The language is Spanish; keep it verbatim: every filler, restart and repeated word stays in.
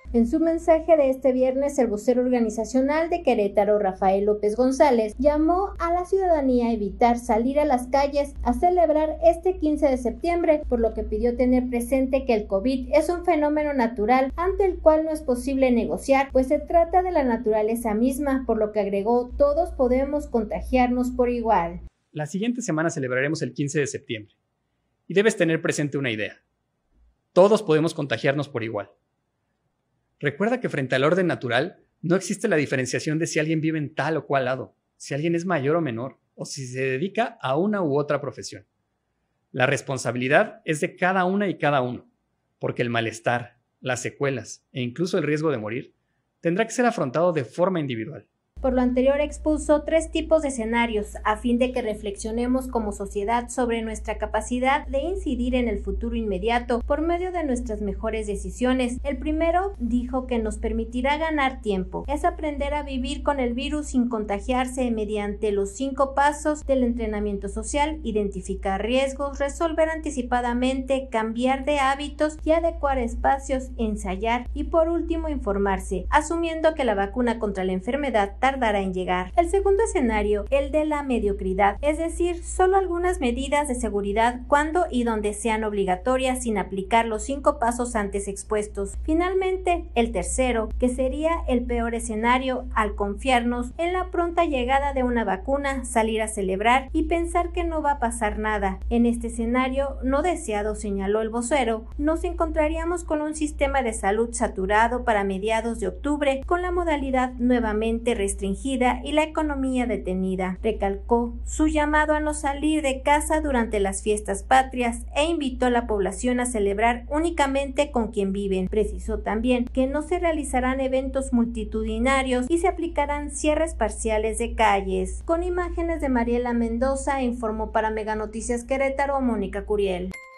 En su mensaje de este viernes, el vocero organizacional de Querétaro, Rafael López González, llamó a la ciudadanía a evitar salir a las calles a celebrar este quince de septiembre, por lo que pidió tener presente que el COVID es un fenómeno natural ante el cual no es posible negociar, pues se trata de la naturaleza misma, por lo que agregó, todos podemos contagiarnos por igual. La siguiente semana celebraremos el quince de septiembre y debes tener presente una idea. Todos podemos contagiarnos por igual. Recuerda que frente al orden natural no existe la diferenciación de si alguien vive en tal o cual lado, si alguien es mayor o menor, o si se dedica a una u otra profesión. La responsabilidad es de cada una y cada uno, porque el malestar, las secuelas e incluso el riesgo de morir tendrá que ser afrontado de forma individual. Por lo anterior expuso tres tipos de escenarios a fin de que reflexionemos como sociedad sobre nuestra capacidad de incidir en el futuro inmediato por medio de nuestras mejores decisiones. El primero dijo que nos permitirá ganar tiempo. Es aprender a vivir con el virus sin contagiarse mediante los cinco pasos del entrenamiento social, identificar riesgos, resolver anticipadamente, cambiar de hábitos y adecuar espacios, ensayar y por último informarse, asumiendo que la vacuna contra la enfermedad tardará en llegar. El segundo escenario, el de la mediocridad, es decir, solo algunas medidas de seguridad cuando y donde sean obligatorias sin aplicar los cinco pasos antes expuestos. Finalmente, el tercero, que sería el peor escenario al confiarnos en la pronta llegada de una vacuna, salir a celebrar y pensar que no va a pasar nada. En este escenario no deseado, señaló el vocero, nos encontraríamos con un sistema de salud saturado para mediados de octubre, con la modalidad nuevamente restringida y la economía detenida. Recalcó su llamado a no salir de casa durante las fiestas patrias e invitó a la población a celebrar únicamente con quien viven. Precisó también que no se realizarán eventos multitudinarios y se aplicarán cierres parciales de calles. Con imágenes de Mariela Mendoza, informó para Mega Noticias Querétaro, Mónica Curiel.